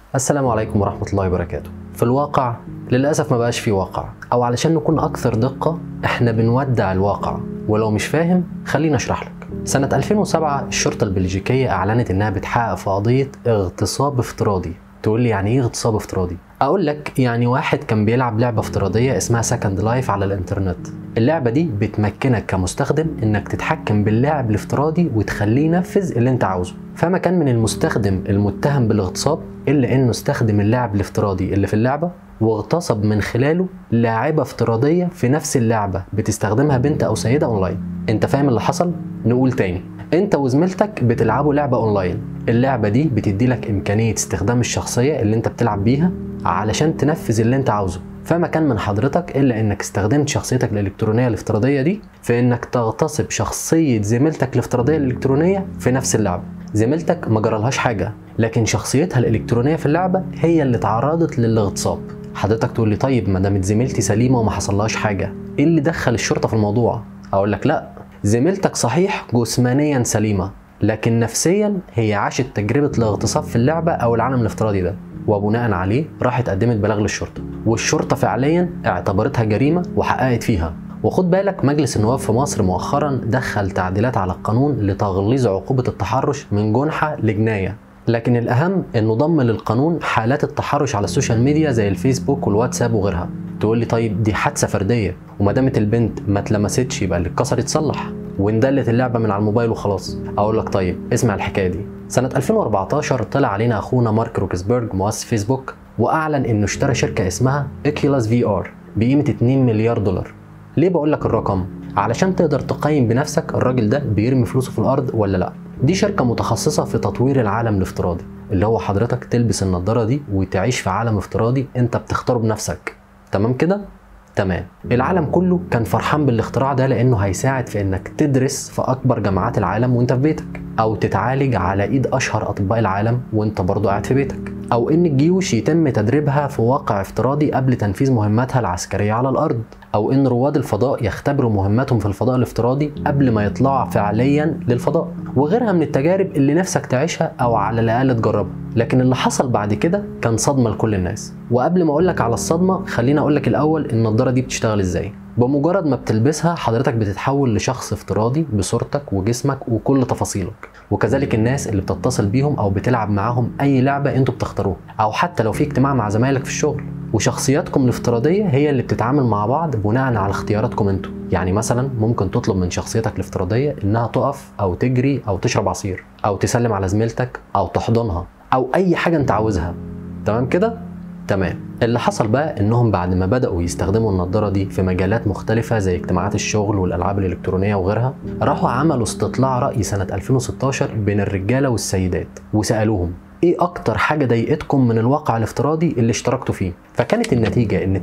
السلام عليكم ورحمة الله وبركاته. في الواقع للأسف ما بقاش في واقع، أو علشان نكون أكثر دقة احنا بنودع الواقع. ولو مش فاهم خلينا أشرح لك. سنة 2007 الشرطة البلجيكية أعلنت إنها بتحقق في قضية اغتصاب افتراضي. تقول لي يعني إيه اغتصاب افتراضي؟ أقول لك يعني واحد كان بيلعب لعبة افتراضية اسمها سكند لايف على الإنترنت. اللعبة دي بتمكنك كمستخدم إنك تتحكم باللاعب الافتراضي وتخليه ينفذ اللي أنت عاوزه. فما كان من المستخدم المتهم بالاغتصاب إلا إنه استخدم اللاعب الافتراضي اللي في اللعبة واغتصب من خلاله لاعبة افتراضية في نفس اللعبة بتستخدمها بنت أو سيدة أونلاين. أنت فاهم اللي حصل؟ نقول تاني. أنت وزميلتك بتلعبوا لعبة أونلاين. اللعبة دي بتدي لك إمكانية استخدام الشخصية اللي أنت بتلعب بيها علشان تنفذ اللي أنت عاوزه. فما كان من حضرتك إلا إنك استخدمت شخصيتك الإلكترونية الافتراضية دي في إنك تغتصب شخصية زميلتك الافتراضية الإلكترونية في نفس اللعبة. زميلتك ما جرالهاش حاجة، لكن شخصيتها الإلكترونية في اللعبة هي اللي تعرضت للاغتصاب. حضرتك تقول لي طيب ما دامت زميلتي سليمة وما حصلهاش حاجة، إيه اللي دخل الشرطة في الموضوع؟ أقول لك لأ، زميلتك صحيح جسمانيا سليمة، لكن نفسيا هي عاشت تجربة الاغتصاب في اللعبة أو العالم الافتراضي ده، وبناء عليه راحت قدمت بلاغ للشرطة، والشرطة فعليا اعتبرتها جريمة وحققت فيها. وخد بالك مجلس النواب في مصر مؤخرا دخل تعديلات على القانون لتغليظ عقوبة التحرش من جنحة لجناية. لكن الأهم إنه ضم للقانون حالات التحرش على السوشيال ميديا زي الفيسبوك والواتساب وغيرها. تقول لي طيب دي حادثة فردية، وما دامت البنت ما اتلمستش يبقى اللي اتكسر يتصلح واندلت اللعبة من على الموبايل وخلاص. أقول لك طيب اسمع الحكاية دي. سنة 2014 طلع علينا أخونا مارك روكسبرج مؤسس فيسبوك وأعلن إنه اشترى شركة اسمها اوكيولاس في ار بقيمة 2 مليار دولار. ليه بقول لك الرقم؟ علشان تقدر تقيم بنفسك الراجل ده بيرمي فلوسه في الأرض ولا لأ. دي شركة متخصصة في تطوير العالم الافتراضي، اللي هو حضرتك تلبس النضارة دي وتعيش في عالم افتراضي انت بتختاره بنفسك. تمام كده؟ تمام. العالم كله كان فرحان بالاختراع ده لانه هيساعد في انك تدرس في اكبر جامعات العالم وانت في بيتك، او تتعالج على ايد اشهر اطباء العالم وانت برضو قاعد في بيتك، او ان الجيوش يتم تدريبها في واقع افتراضي قبل تنفيذ مهماتها العسكرية على الارض، او ان رواد الفضاء يختبروا مهماتهم في الفضاء الافتراضي قبل ما يطلعوا فعليا للفضاء، وغيرها من التجارب اللي نفسك تعيشها او على الاقل تجربها. لكن اللي حصل بعد كده كان صدمة لكل الناس. وقبل ما اقولك على الصدمة خليني اقولك الاول النضارة دي بتشتغل ازاي. بمجرد ما بتلبسها حضرتك بتتحول لشخص افتراضي بصورتك وجسمك وكل تفاصيلك، وكذلك الناس اللي بتتصل بيهم او بتلعب معاهم اي لعبة انتوا بتختاروها، او حتى لو في اجتماع مع زمايلك في الشغل. وشخصياتكم الافتراضية هي اللي بتتعامل مع بعض بناء على اختياراتكم انتوا. يعني مثلا ممكن تطلب من شخصيتك الافتراضية انها تقف او تجري او تشرب عصير او تسلم على زميلتك او تحضنها او اي حاجة انت عاوزها. تمام كده؟ تمام. اللي حصل بقى انهم بعد ما بدأوا يستخدموا النضارة دي في مجالات مختلفة زي اجتماعات الشغل والالعاب الالكترونية وغيرها، راحوا عملوا استطلاع رأي سنة 2016 بين الرجالة والسيدات وسألوهم ايه اكتر حاجة ضايقتكم من الواقع الافتراضي اللي اشتركتوا فيه؟ فكانت النتيجة ان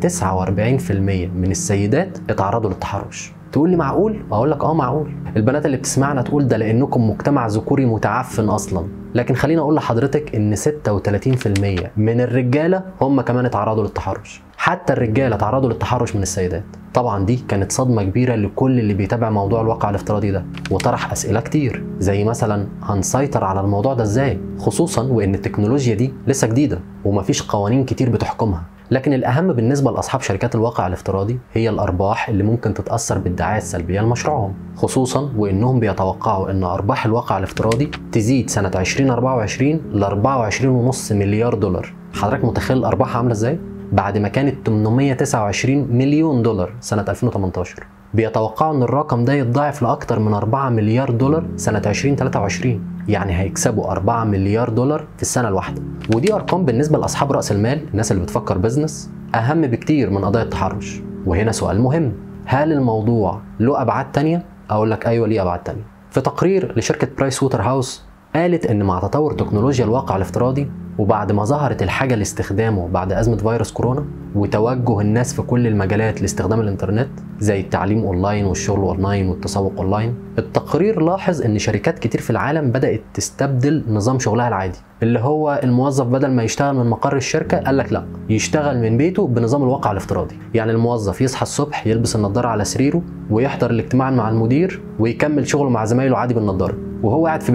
49% من السيدات اتعرضوا للتحرش. تقول لي معقول؟ اقول لك معقول. البنات اللي بتسمعنا تقول ده لانكم مجتمع ذكوري متعفن اصلا، لكن خليني اقول لحضرتك ان 36% من الرجاله هم كمان اتعرضوا للتحرش. حتى الرجاله اتعرضوا للتحرش من السيدات. طبعا دي كانت صدمه كبيره لكل اللي بيتابع موضوع الواقع الافتراضي ده، وطرح اسئله كتير زي مثلا هنسيطر على الموضوع ده ازاي؟ خصوصا وان التكنولوجيا دي لسه جديده ومفيش قوانين كتير بتحكمها. لكن الأهم بالنسبة لأصحاب شركات الواقع الافتراضي هي الأرباح اللي ممكن تتأثر بالدعاية السلبية لمشروعهم، خصوصا وإنهم بيتوقعوا إن أرباح الواقع الافتراضي تزيد سنة 2024 ل 24.5 مليار دولار. حضرتك متخيل الأرباح عاملة إزاي؟ بعد ما كانت 829 مليون دولار سنة 2018. بيتوقعوا إن الرقم ده يتضاعف لأكتر من 4 مليار دولار سنة 2023. يعني هيكسبوا 4 مليار دولار في السنة الواحدة. ودي أرقام بالنسبة لأصحاب رأس المال، الناس اللي بتفكر بزنس، أهم بكتير من قضايا التحرش. وهنا سؤال مهم، هل الموضوع له أبعاد تانية؟ أقول لك أيوة ليه أبعاد تانية. في تقرير لشركة برايس ووتر هاوس قالت إن مع تطور تكنولوجيا الواقع الافتراضي وبعد ما ظهرت الحاجة لاستخدامه بعد أزمة فيروس كورونا وتوجه الناس في كل المجالات لاستخدام الإنترنت زي التعليم أونلاين والشغل أونلاين والتسوق أونلاين، التقرير لاحظ إن شركات كتير في العالم بدأت تستبدل نظام شغلها العادي، اللي هو الموظف بدل ما يشتغل من مقر الشركة قال لك لا، يشتغل من بيته بنظام الواقع الافتراضي. يعني الموظف يصحى الصبح يلبس النضارة على سريره ويحضر الاجتماع مع المدير ويكمل شغله مع زمايله عادي بالنضارة وهو قاعد في بيته،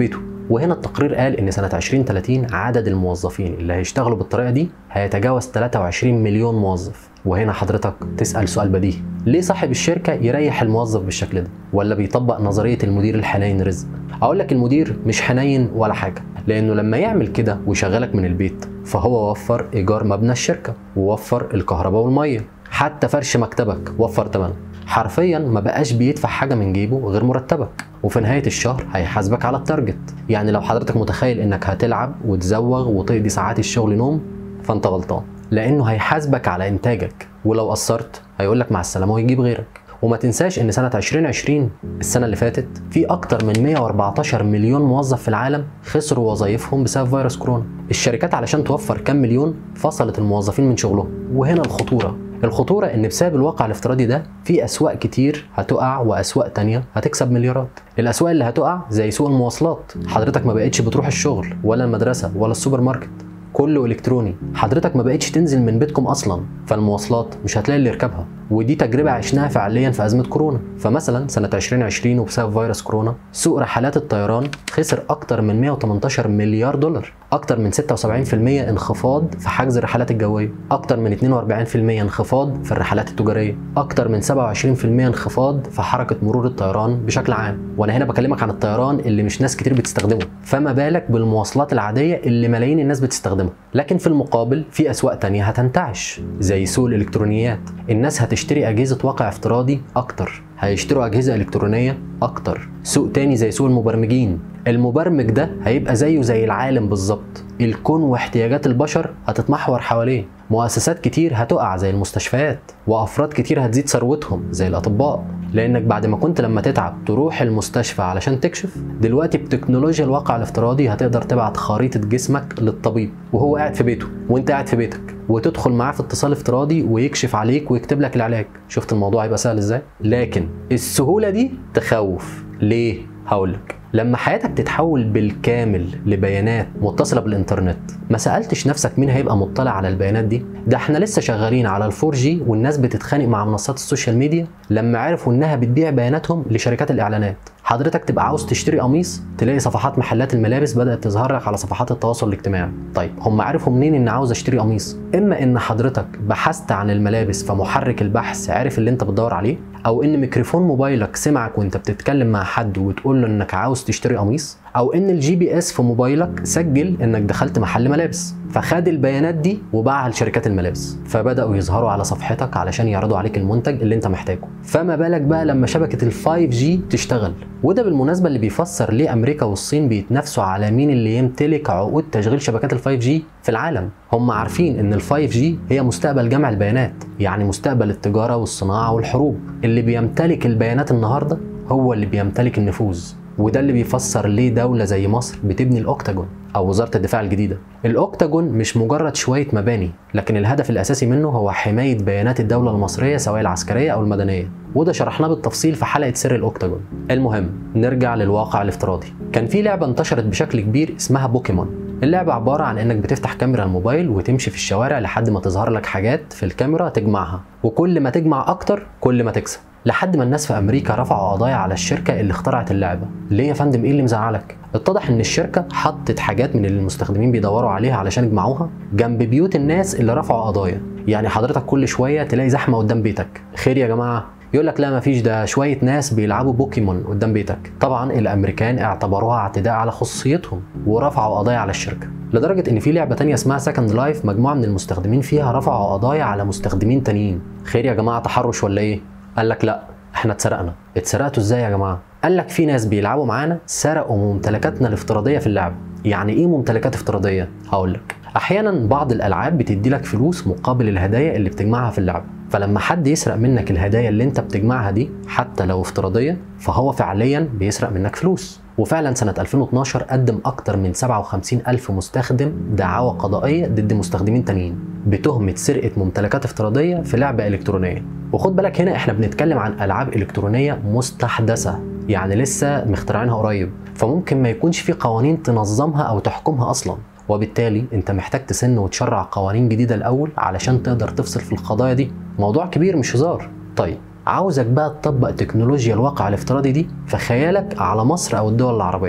وهنا التقرير قال ان سنه 2030 عدد الموظفين اللي هيشتغلوا بالطريقه دي هيتجاوز 23 مليون موظف. وهنا حضرتك تسال سؤال بديهي، ليه صاحب الشركه يريح الموظف بالشكل ده؟ ولا بيطبق نظريه المدير الحنين رزق؟ اقول لك المدير مش حنين ولا حاجه، لانه لما يعمل كده ويشغلك من البيت فهو وفر ايجار مبنى الشركه، ووفر الكهرباء والميه، حتى فرش مكتبك وفر ثمنه. حرفيا ما بقاش بيدفع حاجه من جيبه غير مرتبك، وفي نهايه الشهر هيحاسبك على التارجت. يعني لو حضرتك متخيل انك هتلعب وتزوغ وتقضي ساعات الشغل نوم فانت غلطان، لانه هيحاسبك على انتاجك، ولو قصرت هيقولك مع السلامه ويجيب غيرك. وما تنساش ان سنه 2020 السنه اللي فاتت في اكتر من 114 مليون موظف في العالم خسروا وظائفهم بسبب فيروس كورونا. الشركات علشان توفر كام مليون فصلت الموظفين من شغلهم. وهنا الخطورة ان بسبب الواقع الافتراضي ده في اسواق كتير هتقع واسواق تانية هتكسب مليارات. الاسواق اللي هتقع زي سوق المواصلات، حضرتك ما بقتش بتروح الشغل ولا المدرسة ولا السوبر ماركت، كله الكتروني، حضرتك ما بقتش تنزل من بيتكم اصلا، فالمواصلات مش هتلاقي اللي يركبها. ودي تجربه عشناها فعليا في ازمه كورونا. فمثلا سنه 2020 وبسبب فيروس كورونا سوق رحلات الطيران خسر اكتر من 118 مليار دولار، اكتر من 76% انخفاض في حجز الرحلات الجويه، اكتر من 42% انخفاض في الرحلات التجاريه، اكتر من 27% انخفاض في حركه مرور الطيران بشكل عام. وانا هنا بكلمك عن الطيران اللي مش ناس كتير بتستخدمه، فما بالك بالمواصلات العاديه اللي ملايين الناس بتستخدمها. لكن في المقابل في اسواق تانية هتنتعش زي سوق الالكترونيات، الناس هتشتري اجهزه واقع افتراضي اكتر، هيشتروا اجهزه الكترونيه اكتر. سوق تاني زي سوق المبرمجين، المبرمج ده هيبقى زيه زي العالم بالظبط، الكون واحتياجات البشر هتتمحور حواليه. مؤسسات كتير هتقع زي المستشفيات، وافراد كتير هتزيد ثروتهم زي الاطباء، لانك بعد ما كنت لما تتعب تروح المستشفى علشان تكشف، دلوقتي بتكنولوجيا الواقع الافتراضي هتقدر تبعت خريطه جسمك للطبيب وهو قاعد في بيته وانت قاعد في بيتك، وتدخل معاه في اتصال افتراضي ويكشف عليك ويكتب لك العلاج. شفت الموضوع هيبقى سهل ازاي؟ لكن السهوله دي تخوف. ليه؟ هقولك. لما حياتك تتحول بالكامل لبيانات متصلة بالإنترنت، ما سألتش نفسك مين هيبقى مطلع على البيانات دي؟ ده احنا لسه شغالين على ال4G والناس بتتخانق مع منصات السوشيال ميديا لما عرفوا انها بتبيع بياناتهم لشركات الإعلانات. حضرتك تبقى عاوز تشتري قميص تلاقي صفحات محلات الملابس بدأت تظهر لك على صفحات التواصل الاجتماعي. طيب هم عرفوا منين ان عاوز اشتري قميص؟ اما ان حضرتك بحثت عن الملابس فمحرك البحث عرف اللي انت بتدور عليه، او ان ميكروفون موبايلك سمعك وانت بتتكلم مع حد وتقول له انك عاوز تشتري قميص، او ان الGPS في موبايلك سجل انك دخلت محل ملابس فخد البيانات دي وباعها لشركات الملابس، فبداوا يظهروا على صفحتك علشان يعرضوا عليك المنتج اللي انت محتاجه. فما بالك بقى لما شبكه ال5G تشتغل. وده بالمناسبه اللي بيفسر ليه امريكا والصين بيتنافسوا على مين اللي يمتلك عقود تشغيل شبكات ال5G في العالم. هم عارفين ان ال5G هي مستقبل جمع البيانات، يعني مستقبل التجاره والصناعه والحروب. اللي بيمتلك البيانات النهارده هو اللي بيمتلك النفوذ. وده اللي بيفسر ليه دولة زي مصر بتبني الأوكتاجون أو وزارة الدفاع الجديدة. الأوكتاجون مش مجرد شوية مباني، لكن الهدف الأساسي منه هو حماية بيانات الدولة المصرية سواء العسكرية أو المدنية، وده شرحناه بالتفصيل في حلقة سر الأوكتاجون. المهم نرجع للواقع الافتراضي. كان في لعبة انتشرت بشكل كبير اسمها بوكيمون. اللعبة عبارة عن انك بتفتح كاميرا الموبايل وتمشي في الشوارع لحد ما تظهر لك حاجات في الكاميرا تجمعها، وكل ما تجمع اكتر كل ما تكسب. لحد ما الناس في امريكا رفعوا قضايا على الشركة اللي اخترعت اللعبة. ليه يا فندم؟ ايه اللي مزعلك؟ اتضح ان الشركة حطت حاجات من اللي المستخدمين بيدوروا عليها علشان يجمعوها جنب بيوت الناس اللي رفعوا قضايا. يعني حضرتك كل شوية تلاقي زحمة قدام بيتك، خير يا جماعة؟ يقول لك لا مفيش، ده شويه ناس بيلعبوا بوكيمون قدام بيتك. طبعا الامريكان اعتبروها اعتداء على خصوصيتهم ورفعوا قضايا على الشركه، لدرجه ان في لعبه تانية اسمها سكند لايف مجموعه من المستخدمين فيها رفعوا قضايا على مستخدمين تانيين. خير يا جماعه، تحرش ولا ايه؟ قال لك لا احنا اتسرقنا. اتسرقتوا ازاي يا جماعه؟ قال لك في ناس بيلعبوا معانا سرقوا ممتلكاتنا الافتراضيه في اللعبه. يعني ايه ممتلكات افتراضيه؟ هقول لك. احيانا بعض الالعاب بتدي لك فلوس مقابل الهدايا اللي بتجمعها في اللعبه، فلما حد يسرق منك الهدايا اللي انت بتجمعها دي حتى لو افتراضيه فهو فعليا بيسرق منك فلوس. وفعلا سنه 2012 قدم اكتر من 57,000 مستخدم دعاوى قضائيه ضد مستخدمين تانيين بتهمه سرقه ممتلكات افتراضيه في لعبه الكترونيه. وخد بالك هنا احنا بنتكلم عن العاب الكترونيه مستحدثه، يعني لسه مخترعينها قريب، فممكن ما يكونش في قوانين تنظمها او تحكمها اصلا، وبالتالي انت محتاج تسن وتشرع قوانين جديده الاول علشان تقدر تفصل في القضايا دي. موضوع كبير مش هزار. طيب عاوزك بقى تطبق تكنولوجيا الواقع الافتراضي دي في خيالك على مصر او الدول العربيه.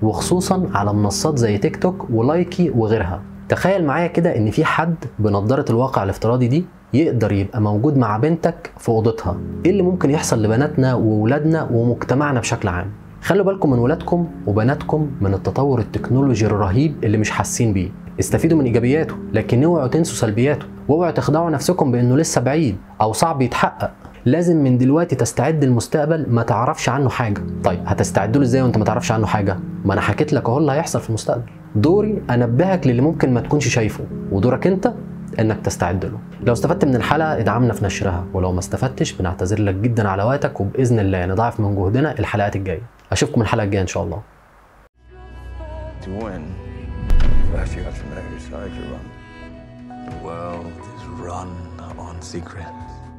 وخصوصا على منصات زي تيك توك ولايكي وغيرها. تخيل معايا كده ان في حد بنضارة الواقع الافتراضي دي يقدر يبقى موجود مع بنتك في اوضتها. ايه اللي ممكن يحصل لبناتنا وولادنا ومجتمعنا بشكل عام؟ خلوا بالكم من ولادكم وبناتكم من التطور التكنولوجي الرهيب اللي مش حاسين بيه. استفيدوا من ايجابياته، لكن اوعوا تنسوا سلبياته، واوعوا تخدعوا نفسكم بانه لسه بعيد او صعب يتحقق. لازم من دلوقتي تستعد للمستقبل ما تعرفش عنه حاجه. طيب هتستعد له ازاي وانت ما تعرفش عنه حاجه؟ ما انا حكيت لك اهو اللي هيحصل في المستقبل. دوري انبهك للي ممكن ما تكونش شايفه، ودورك انت انك تستعد له. لو استفدت من الحلقه ادعمنا في نشرها، ولو ما استفدتش بنعتذر لك جدا على وقتك، وباذن الله نضاعف من جهدنا الحلقات الجايه. اشوفكم الحلقه الجايه ان شاء الله. To win, first you have to know whose side you're on. The world is run on secrets.